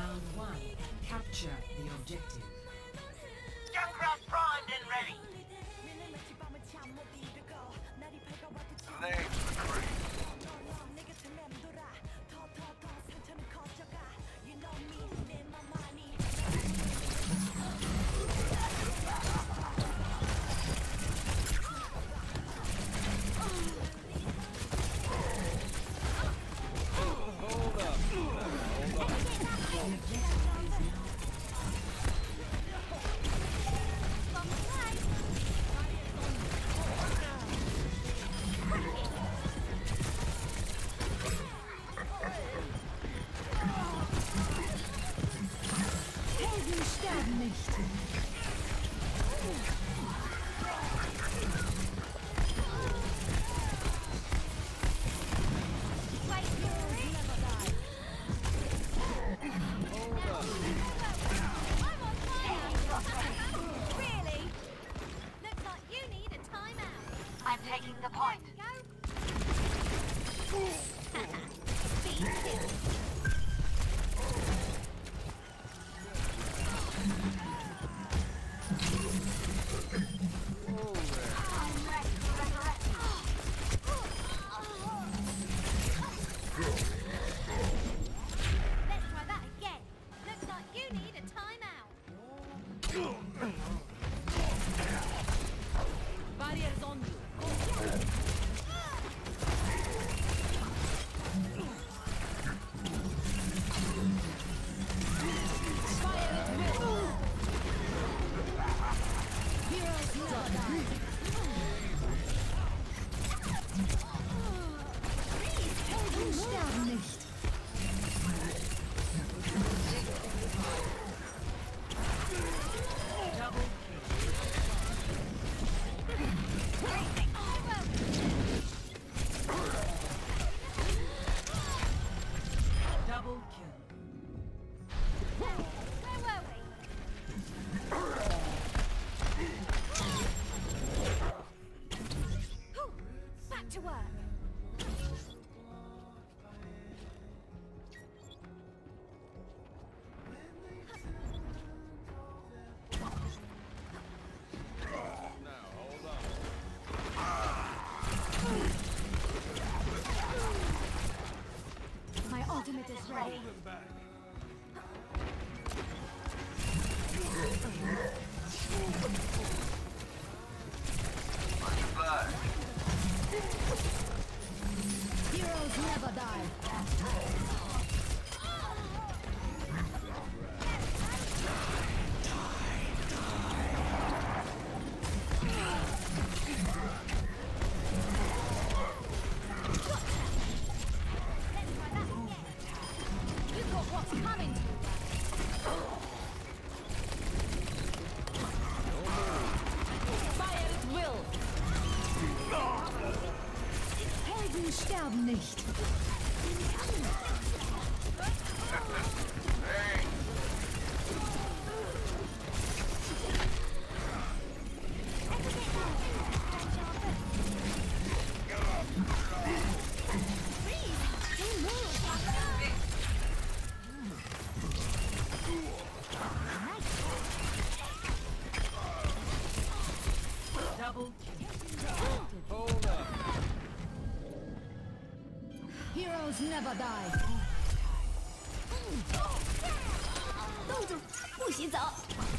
Round one. Capture the objective. Junkrat primed and ready. Grenade to the crease. Hold up. Helden sterben nicht. Really? Looks like you need a timeout. I'm taking the point. Speed kill. I'm ready to resurrect you. Let's try that again. Looks like you need a timeout. Barriers on you. Fire at will. Heroes never die. Helden sterben nicht. Double Double kill. Where were we? Whew. Back to work. Now, hold on. My ultimate is ready. Hold him back. Much obliged. Heroes never die. Let's try that again. You've got what's coming to you. Fire at will. Helden sterben nicht. Hey, Double kill. Hold up. Heroes never die. 公主，不许走！